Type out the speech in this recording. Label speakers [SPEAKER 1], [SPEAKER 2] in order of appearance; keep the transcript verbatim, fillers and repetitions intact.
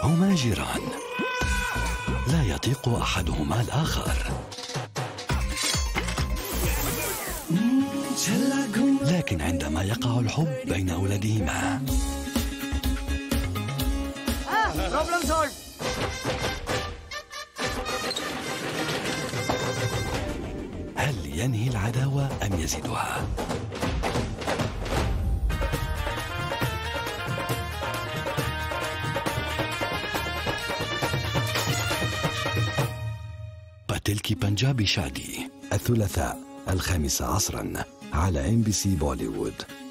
[SPEAKER 1] هما جيران لا يطيق أحدهما الآخر، لكن عندما يقع الحب بين أولادهما هل ينهي العداوة أم يزيدها؟ पटेल की पंजाबी शादी الثلاثاء الخامسة عصرا على إم بي سي بوليوود.